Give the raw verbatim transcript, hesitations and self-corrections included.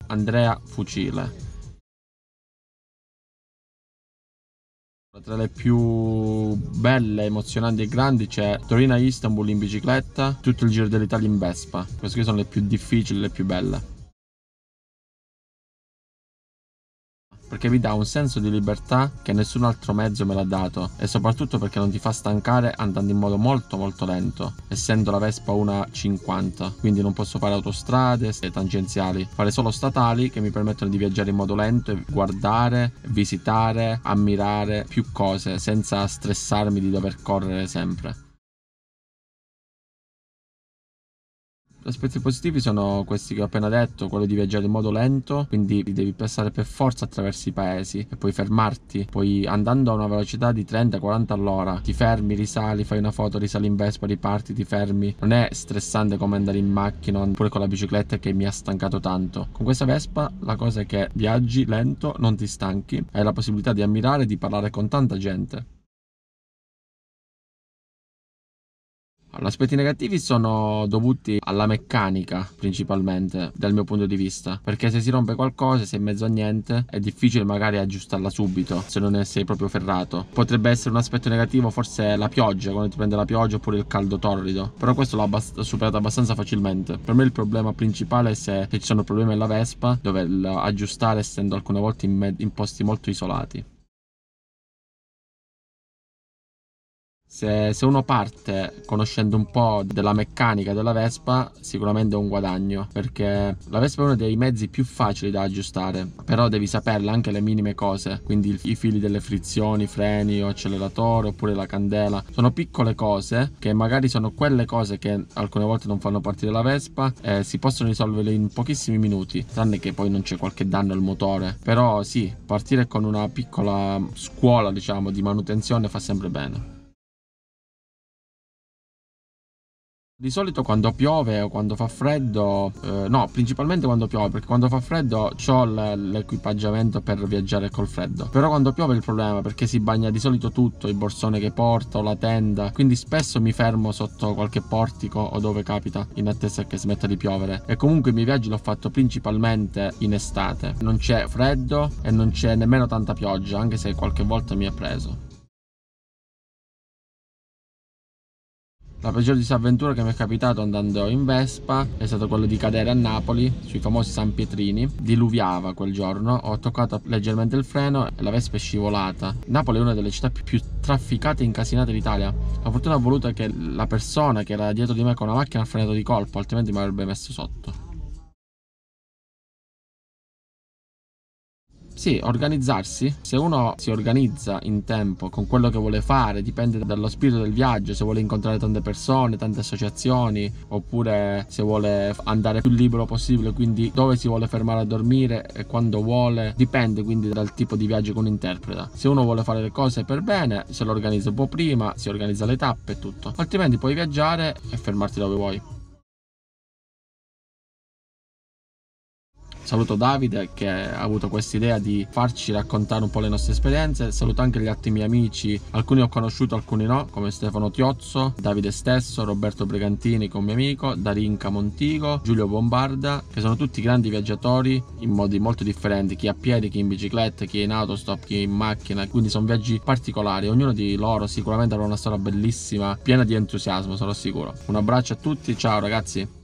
Andrea Fucile. Tra le più belle, emozionanti e grandi c'è Torino-Istanbul in bicicletta, tutto il Giro dell'Italia in Vespa. Queste qui sono le più difficili, le più belle. Perché vi dà un senso di libertà che nessun altro mezzo me l'ha dato, e soprattutto perché non ti fa stancare andando in modo molto molto lento, essendo la Vespa una cinquanta, quindi non posso fare autostrade e tangenziali, fare solo statali che mi permettono di viaggiare in modo lento e guardare, visitare, ammirare più cose senza stressarmi di dover correre sempre. Gli aspetti positivi sono questi che ho appena detto, quello di viaggiare in modo lento, quindi devi passare per forza attraverso i paesi e puoi fermarti, poi andando a una velocità di trenta quaranta all'ora, ti fermi, risali, fai una foto, risali in Vespa, riparti, ti fermi. Non è stressante come andare in macchina oppure con la bicicletta che mi ha stancato tanto. Con questa Vespa la cosa è che viaggi lento, non ti stanchi, hai la possibilità di ammirare e di parlare con tanta gente. Gli aspetti negativi sono dovuti alla meccanica, principalmente, dal mio punto di vista, perché se si rompe qualcosa, se è in mezzo a niente, è difficile magari aggiustarla subito, se non ne sei proprio ferrato. Potrebbe essere un aspetto negativo forse la pioggia, quando ti prende la pioggia, oppure il caldo torrido, però questo l'ho abbast- superato abbastanza facilmente. Per me il problema principale è se, se ci sono problemi alla Vespa, doverla aggiustare essendo alcune volte in, me- in posti molto isolati. Se, se uno parte conoscendo un po' della meccanica della Vespa, sicuramente è un guadagno, perché la Vespa è uno dei mezzi più facili da aggiustare, però devi saperle anche le minime cose, quindi il- i fili delle frizioni, freni o acceleratore, oppure la candela. Sono piccole cose che magari sono quelle cose che alcune volte non fanno partire la Vespa e si possono risolvere in pochissimi minuti, tranne che poi non c'è qualche danno al motore. Però sì, partire con una piccola scuola, diciamo, di manutenzione fa sempre bene. Di solito quando piove o quando fa freddo, eh, no, principalmente quando piove, perché quando fa freddo ho l'equipaggiamento per viaggiare col freddo. Però quando piove è il problema, perché si bagna di solito tutto, il borsone che porto, la tenda, quindi spesso mi fermo sotto qualche portico o dove capita in attesa che smetta di piovere. E comunque i miei viaggi l'ho fatto principalmente in estate. Non c'è freddo e non c'è nemmeno tanta pioggia, anche se qualche volta mi ha preso. La peggior disavventura che mi è capitato andando in Vespa è stato quello di cadere a Napoli sui famosi San Pietrini. Diluviava quel giorno, ho toccato leggermente il freno e la Vespa è scivolata. Napoli è una delle città più, più trafficate e incasinate d'Italia. La fortuna ha voluto che la persona che era dietro di me con la macchina ha frenato di colpo, altrimenti mi avrebbe messo sotto. Sì, organizzarsi. Se uno si organizza in tempo con quello che vuole fare, dipende dallo spirito del viaggio, se vuole incontrare tante persone, tante associazioni, oppure se vuole andare più libero possibile, quindi dove si vuole fermare a dormire e quando vuole, dipende quindi dal tipo di viaggio che uno interpreta. Se uno vuole fare le cose per bene, se lo organizza un po' prima, si organizza le tappe e tutto. Altrimenti puoi viaggiare e fermarti dove vuoi. Saluto Davide che ha avuto questa idea di farci raccontare un po' le nostre esperienze. Saluto anche gli altri miei amici, alcuni ho conosciuto, alcuni no, come Stefano Tiozzo, Davide stesso, Roberto Bregantini che è un mio amico, Darinka Montigo, Giulio Bombarda, che sono tutti grandi viaggiatori in modi molto differenti, chi a piedi, chi in bicicletta, chi in autostop, chi in macchina, quindi sono viaggi particolari. Ognuno di loro sicuramente avrà una storia bellissima, piena di entusiasmo, sono sicuro. Un abbraccio a tutti, ciao ragazzi!